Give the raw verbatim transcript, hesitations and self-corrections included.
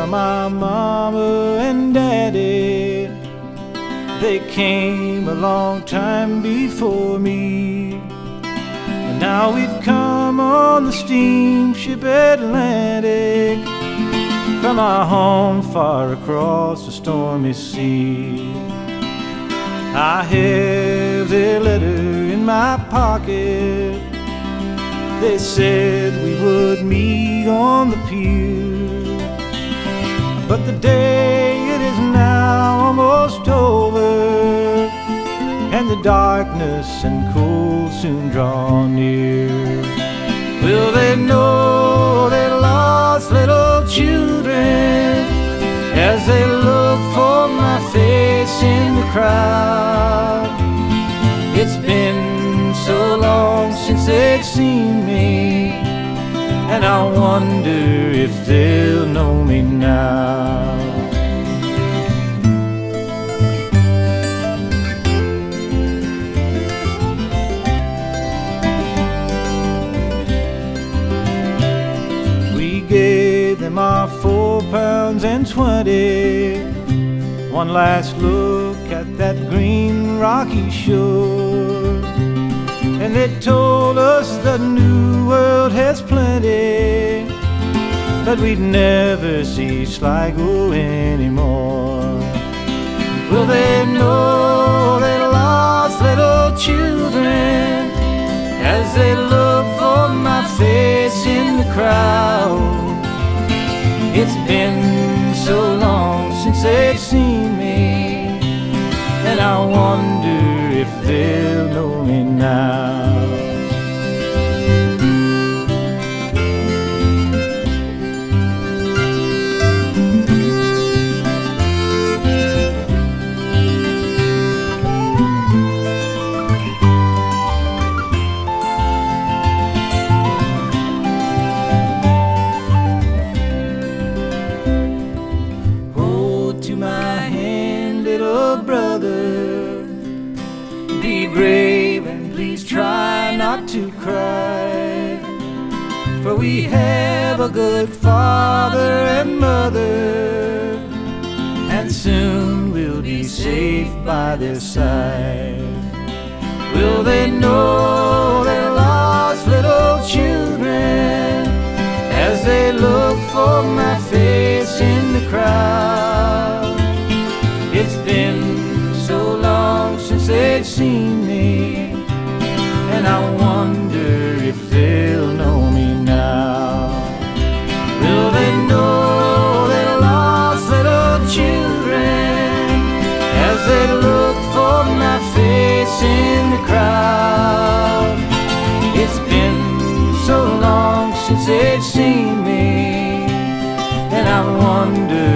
Well, my mama and daddy, they came a long time before me. And now we've come on the steamship Atlantic, from our home far across the stormy sea. I have their letter in my pocket. They said we would meet on the pier, but the day it is now almost over, and the darkness and cold soon draw near. Will they know their lost little children as they look for my face in the crowd? It's been so long since they've seen me, and I wonder if they'll know me now. We gave them our four pounds and twenty, one last look at that green rocky shore, and they told us the new world has plenty, but we'd never see Sligo anymore. Will they know their lost little children as they look for my face in the crowd? It's been so long since they've seen me, and I wonder if they'll know me now. Brother, be brave and please try not to cry, for we have a good father and mother, and soon we'll be safe by their side. Will they know their lost little children as they look for my face in the crowd? It's been so long since they've seen me, and I wonder if they'll know me now. Will they know their lost little children as they look for my face in the crowd? It's been so long since they've seen me, and I wonder